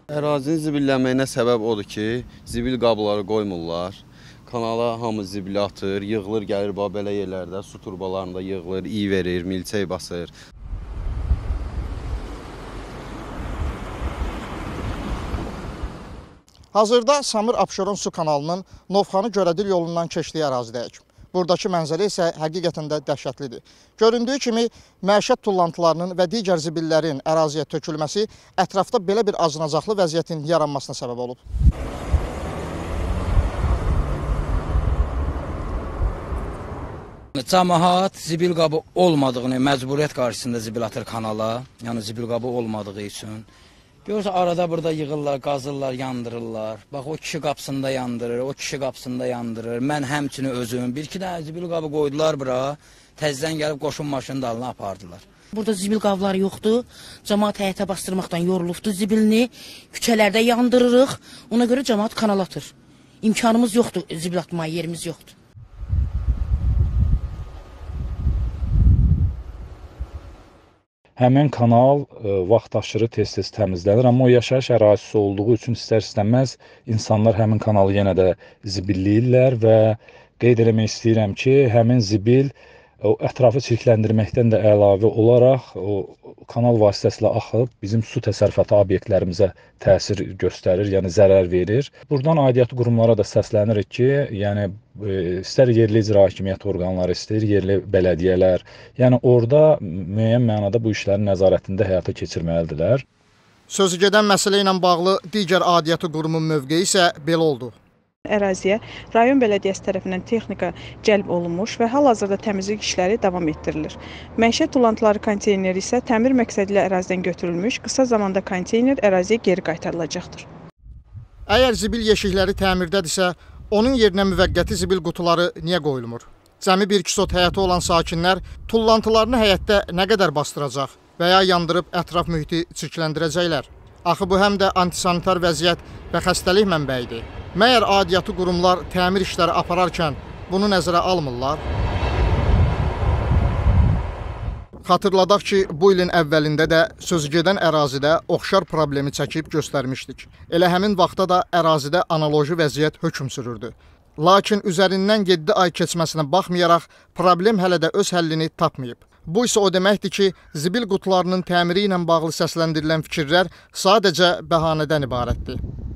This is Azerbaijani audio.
Ərazinin zibillənməyinə səbəb odur ki, zibil qabları qoymurlar. Kanala hamı zibili atır, yığılır, gəlir belə yerlərdə, su turbalarında yığılır, iyi verir, milçək basır. Hazırda Samir Abşeron su kanalının Novxanı Görədil yolundan keçdiyi ərazidəyik. Buradakı mənzərə isə həqiqətən də dəhşətlidir. Göründüyü kimi, məişət tullantılarının və digər zibillərin əraziyə tökülməsi ətrafda belə bir acınacaqlı vəziyyətin yaranmasına səbəb olub. Cəmaət zibil qabı olmadığını, məcburiyyət qarşısında zibil atır kanala, yəni zibil qabı olmadığı üçün. Görürsə, arada burada yığırlar, qazırlar, yandırırlar. Bax, o kişi qapısında yandırır, o kişi qapısında yandırır. Mən həmçinin özüm, bir-iki dənə zibil qabı qoydular bura, təzdən gəlib qoşun maşının dalına apardılar. Burada zibil qabları yoxdur, cəmaət həyətə bastırmaqdan yorulubdur zibilini, küçələrdə yandırırıq, ona görə cəmaət kanal atır. İmkanımız yoxdur, zibil atmaya yerimiz yoxdur. Həmin kanal vaxtaşırı tez-tez təmizlənir, amma o yaşayış ərazisi olduğu üçün istər-istəməz insanlar həmin kanalı yenə də zibilləyirlər və qeyd eləmək istəyirəm ki, həmin zibil ətrafı çirkləndirməkdən də əlavə olaraq o kanal vasitəsilə axıb bizim su təsərrüfatı obyektlərimizə təsir göstərir, yəni zərər verir. Buradan aidiyyatı qurumlara da səslənirik ki, yəni istər yerli icra hakimiyyət orqanları, istər yerli bələdiyyələr, yəni orada müəyyən mənada bu işlərin nəzarətində həyata keçirməlidirlər. Sözü gedən məsələ ilə bağlı digər aidiyyatı qurumun mövqeyi isə belə oldu. Əraziyə rayon bələdiyyəsi tərəfindən texnika cəlb olunmuş və hal-hazırda təmizlik işləri davam etdirilir. Məişət tullantıları konteyneri isə təmir məqsədi ilə ərazidən götürülmüş, qısa zamanda konteyner əraziyə geri qaytarılacaqdır. Əgər zibil yeşikləri təmirdədirsə, onun yerinə müvəqqəti zibil qutuları niyə qoyulmur? Cəmi bir kisot həyəti olan sakinlər tullantılarını həyətdə nə qədər bastıracaq və ya yandırıb ətraf mühiti çirkləndirəcəklər? Axı bu həm də antisanitar vəziyyət və xəstəlik mənbəyidir. Məyər aidiyyatı qurumlar təmir işləri apararkən bunu nəzərə almırlar? Xatırladaq ki, bu ilin əvvəlində də sözü gedən ərazidə oxşar problemi çəkib göstərmişdik. Elə həmin vaxtda da ərazidə analoji vəziyyət hökm sürürdü. Lakin üzərindən 7 ay keçməsinə baxmayaraq problem hələ də öz həllini tapmayıb. Bu isə o deməkdir ki, zibil qutularının təmiri ilə bağlı səsləndirilən fikirlər sadəcə bəhanədən ibarətdir.